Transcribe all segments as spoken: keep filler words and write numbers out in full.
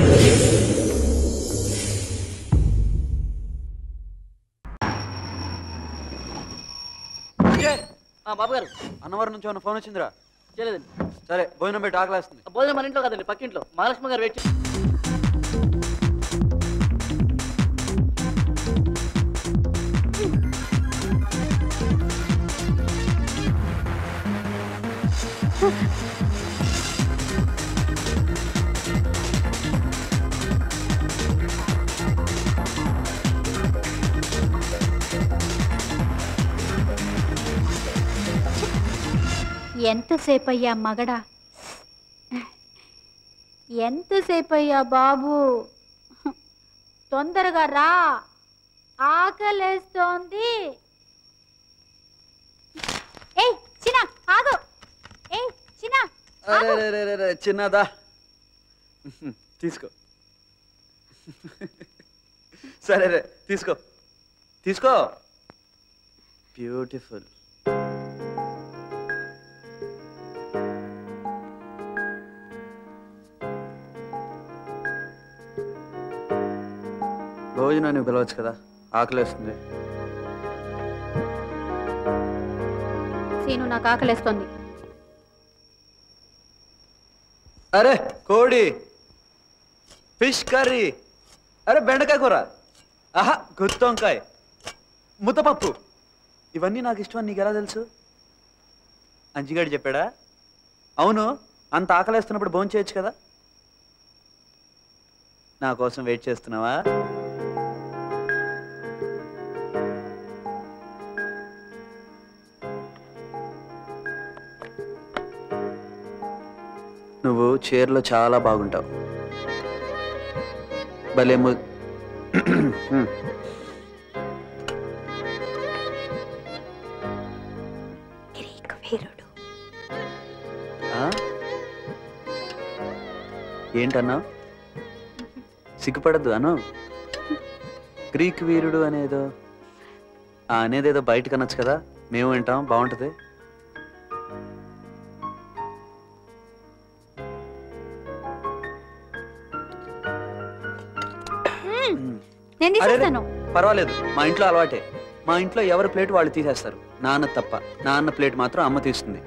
బాబు గారు అన్నవరం నుంచి ఏమన్నా ఫోన్ వచ్చిందిరా? చేయలేదండి. సరే భోజనం పెట్టి ఆకలేస్తుంది. భోజనం మన ఇంట్లో కదండి, పక్కింట్లో. మహాలక్ష్మి గారు వెయిట్ ఎంతసేపు అయ్యా మగడా, ఎంతసేపు అయ్యా బాబు, తొందరగా రా, ఆకలేస్తోంది. ఏయ్ చిన్న ఆగు, ఏయ్ చిన్న చిన్నదా తీసుకో. సరే రే తీసుకో తీసుకో. బ్యూటిఫుల్. భోజనాన్ని పిలవచ్చు కదా, ఆకలేస్తుంది. సీను నాకు ఆకలేస్తుంది. అరే కోడి, ఫిష్ కర్రీ, అరే బెండకాయ కూర, ఆహా గుత్తి వంకాయ, ముద్దపప్పు, ఇవన్నీ నాకు ఇష్టం అని నీకు ఎలా తెలుసు? అంజిగాడు చెప్పాడా? అవును, అంత ఆకలేస్తున్నప్పుడు భోజనం చేయొచ్చు కదా. నా కోసం వెయిట్ చేస్తున్నావా? నువ్వు చీరలో చాలా బాగుంటావు. భలే ము ఏంటన్నా? సిగ్గుపడద్దు అను. గ్రీక్ వీరుడు అనేదో అనేదేదో బయటకు అనొచ్చు కదా, మేము వింటాం, బాగుంటుంది. పర్వాలేదు, మా ఇంట్లో అలవాటే. మా ఇంట్లో ఎవరి ప్లేట్ వాళ్ళు తీసేస్తారు, నాన్న తప్ప. నాన్న ప్లేట్ మాత్రం అమ్మ తీస్తుంది.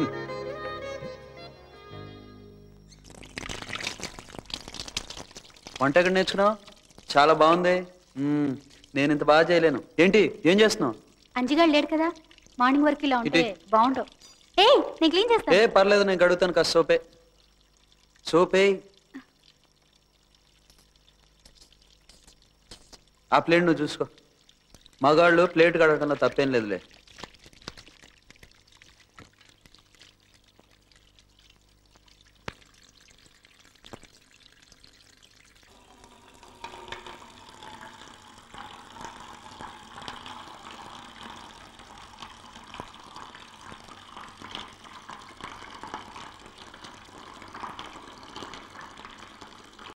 వంట ఎక్కడ నేర్చుకున్నావు? చాలా బాగుంది. నేను ఇంత బాగా చేయలేను. ఏంటి ఏం చేస్తున్నావు? అంజిగాడు లేడు కదా, మార్నింగ్ వరకు ఇలా ఉంటే బాగుంటావు. ఏయ్ నేను క్లీన్ చేస్తాను. ఏ పర్లేదు, నేను కడుగుతాను. కాస్త సోపే సోపే ఆ ప్లేట్ నువ్వు చూసుకో. మగాళ్ళు ప్లేట్ కడగటంలో తప్పేం లేదులే.